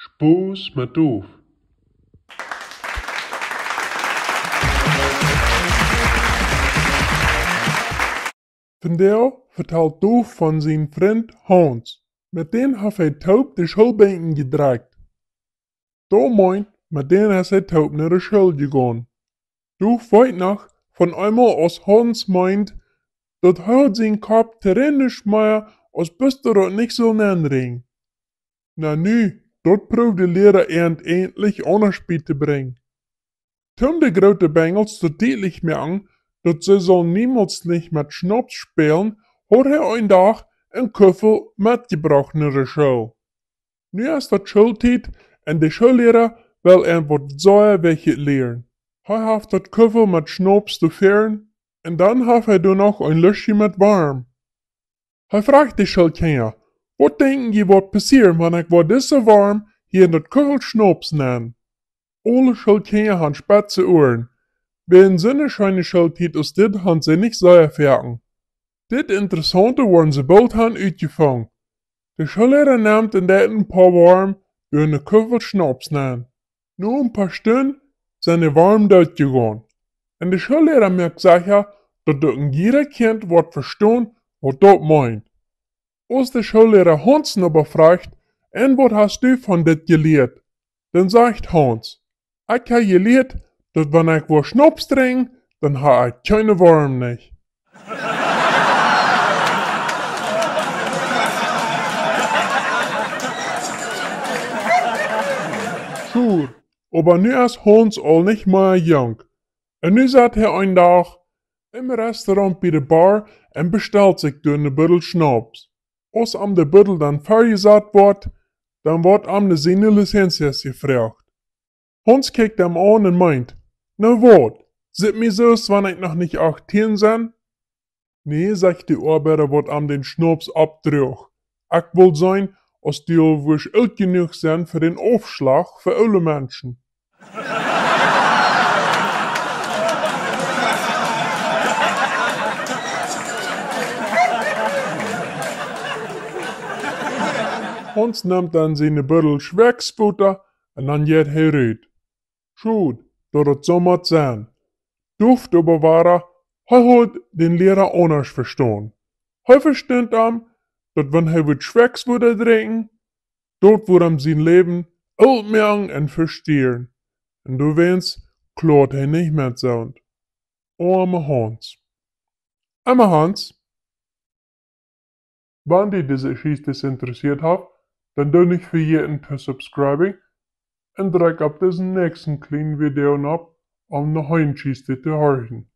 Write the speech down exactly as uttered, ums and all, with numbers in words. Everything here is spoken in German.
Spoes met doof. Vandaag vertelt Doof van zijn vriend Hans. Met den heeft hij taub de schoolbänken gedraagt. Daarmee, met den is hij taub naar de school gegaan. Doof weet nog van eenmaal als Hans meint, dat hij zijn kop terrenisch meer als Buster dat niet zal aanbrengen. Na nu, dat proeft de leraar eindelijk anders bij te brengen. Toen de grote Bengels so deutlich merken, dat ze zal niemals nicht mit Schnaps spielen, hat er einen Tag einen Köffel mitgebracht naar de Schule. Nu ist dat Schultijd en de Schullehrer will er wat sagen welche lehren. Hij heeft dat Köffel mit Schnaps zu fern en dan heeft hij er noch ein Löschchen mit warm. Hij fragt de Schulkinder, wat denken je wat passieren, wenn ich wat is so warm hier in dat Köffel Schnaps nenn? Alle Schulkinder haben spitze Ohren. Wenn Sonnenscheine Schultijd ist dit, haben sie nicht so erfahren. Dit Interessante worden sie bald han uitgefangen. De Schullehrer nimmt in dat ein paar warm door een Köffel Schnaps nennen. Nur ein paar Stunden sind die warm durchgegangen. En de Schullehrer merkt sicher, dat du in jeder Kind wat verstehen, wat dat meint. Als de Schullehrer Hans aber fragt, en wat hast du von dit geleerd? Dann sagt Hans, ich habe geleerd, dat wenn ich wo Schnaps trinke, dann habe ich keine Warm nicht. Sure, aber nu ist Hans all nicht mehr jung. Und nu zat er einen Tag im Restaurant bei der Bar und bestellt sich durch eine Büttel Schnaps. Als am de Büttel dann vergesat wird, dann wird am de seine Lizenz gefragt. Hans kijkt hem an und meint, na wat, sieht mir so, wenn ich noch nicht achtzehn bin? Nee, sagt die Arbeiter, wat am den Schnaps abdrückt. Ich will sein, als die wohl alt genug sind für den Aufschlag für alle Menschen. Hans nimmt dann seine Büttel Schwegsbutter und dann geht er rüt. Schut, dat het so mat sein. Duft aber war er, er hat den Lehrer anders verstanden. Er versteht am, dat wenn er wird Schwecks würde trinken, dort wird ihm sein Leben alt merken und verstehen. Und du weißt, klaut er nicht mehr Sound. Arme Hans. Arme Hans. Wenn dich diese Geschichte interessiert hat, dann tu nicht vergessen zu subscriben und drück auf diesen nächsten kleinen Video ab, um noch ein Geschichte zu hören.